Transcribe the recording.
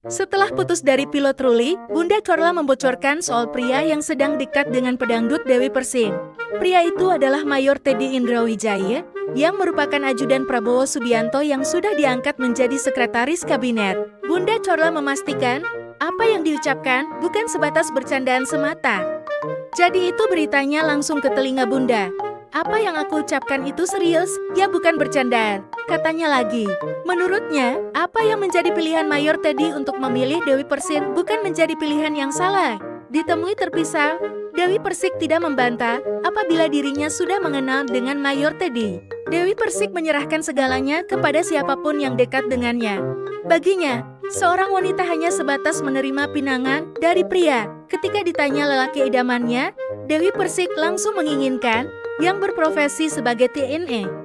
Setelah putus dari pilot Ruli, Bunda Corla membocorkan soal pria yang sedang dekat dengan pedangdut Dewi Persik. Pria itu adalah Mayor Teddy Indrawijaya, yang merupakan ajudan Prabowo Subianto yang sudah diangkat menjadi sekretaris kabinet. Bunda Corla memastikan, apa yang diucapkan bukan sebatas bercandaan semata. Jadi itu beritanya langsung ke telinga Bunda. Apa yang aku ucapkan itu serius, ya bukan bercandaan. Katanya lagi, menurutnya, apa yang menjadi pilihan Mayor Teddy untuk memilih Dewi Persik bukan menjadi pilihan yang salah. Ditemui terpisah, Dewi Persik tidak membantah apabila dirinya sudah mengenal dengan Mayor Teddy. Dewi Persik menyerahkan segalanya kepada siapapun yang dekat dengannya. Baginya, seorang wanita hanya sebatas menerima pinangan dari pria. Ketika ditanya lelaki idamannya, Dewi Persik langsung menginginkan yang berprofesi sebagai TNE.